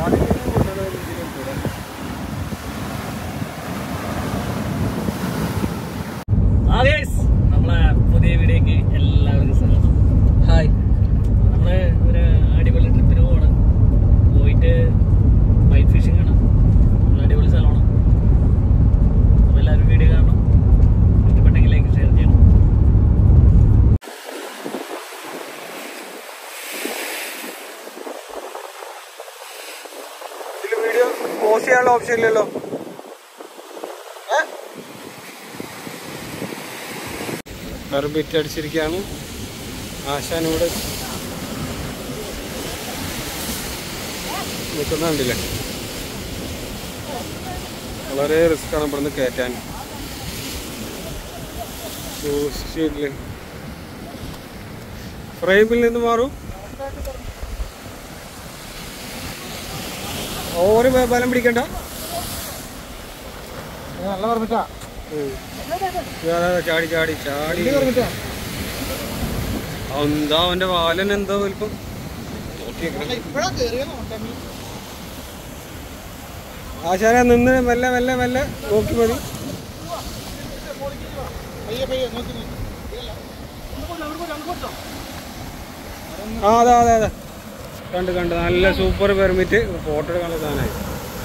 നമ്മളെ പുതിയ വീഡിയോക്ക് എല്ലാവർക്കും സ്വാഗതം. ഹായ്. നമ്മള് ഒരു അടിപൊളി ട്രിപ്പിന് പോവാണ്. പോയിട്ട് വൈറ്റ് ഫിഷിംഗ് ആണ്. അടിപൊളി സ്ഥലമാണ്. അപ്പോൾ എല്ലാവരും വീഡിയോ കാണണം. ഇഷ്ടപ്പെട്ടെങ്കിൽ ലൈക്ക് ഷെയർ ചെയ്യണം. ഇതിൽ വീഡിയോ പോസ്റ്റ് ചെയ്യാനുള്ള ഓപ്ഷൻ ഇല്ലല്ലോ. ബിറ്റ് അടിച്ചിരിക്കുകയാണ്. ആശാനൂടെ നിൽക്കുന്നുണ്ടില്ലേ. വളരെ റിസ്ക്കാണ് ഇവിടുന്ന് കയറ്റാൻ. ഫ്രെയിമിൽ നിന്ന് മാറും. ഓരോ ബലം പിടിക്കണ്ട. നല്ല പറഞ്ഞിട്ടാ ചാടി ചാടി ചാടി. എന്താ അവന്റെ വാലൻ എന്താ വലിപ്പം. ആശാന നിന്ന് മെല്ലെ മെല്ലെ മെല്ലെ നോക്കി മതി. ആ അതെ അതെ അതെ കണ്ട് കണ്ട് നല്ല സൂപ്പർ പെർമിറ്റ്. ഫോട്ടോ എടുക്കാനുള്ള സാധനമായി.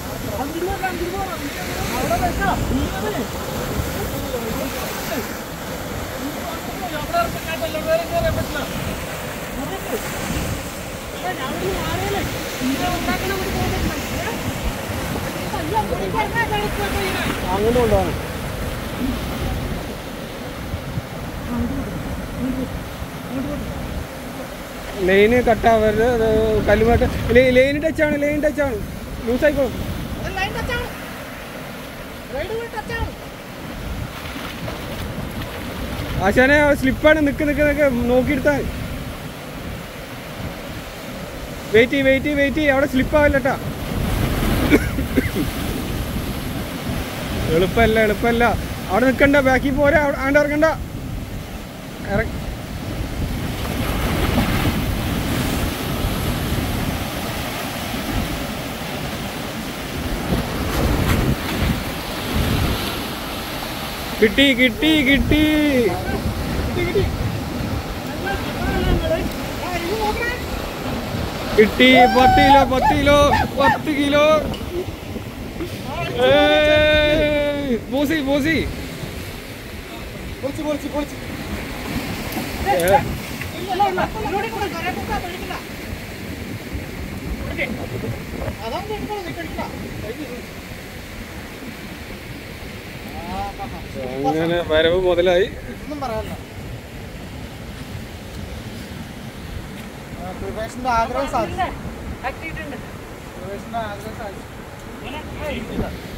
അങ്ങോട്ട് കൊണ്ടുപോകണം. ലൈന് കട്ടാവരുത്. കല്ലുമായിട്ട് ലൈൻ ടച്ചാണ്. ലൈൻ ടച്ചാണ്. ലൂസായിക്കോളും. ആശാനെ സ്ലിപ്പാണ്. നിക്ക് നിക്ക് നിക്ക് നോക്കിയെടുത്താൽ. Wait wait wait. അവിടെ സ്ലിപ്പാവില്ലട്ടാ. എളുപ്പമല്ല എളുപ്പമല്ല. അവിടെ നിൽക്കണ്ട. ബാക്കി പോരാ. ആണ്ട് ഇറങ്ങണ്ട. കിട്ടി കിട്ടി കിട്ടി. കിട്ടി 10 കിലോ 10 കിലോ 10 കിലോ. പോസി പോസി. അങ്ങനെ വരവ് മുതലായി. ഒന്നും പറയാനില്ല. പ്രവേശന്റെ ആഗ്രഹം സാധിച്ചു. പ്രവേശന്റെ ആഗ്രഹം സാധിച്ചു.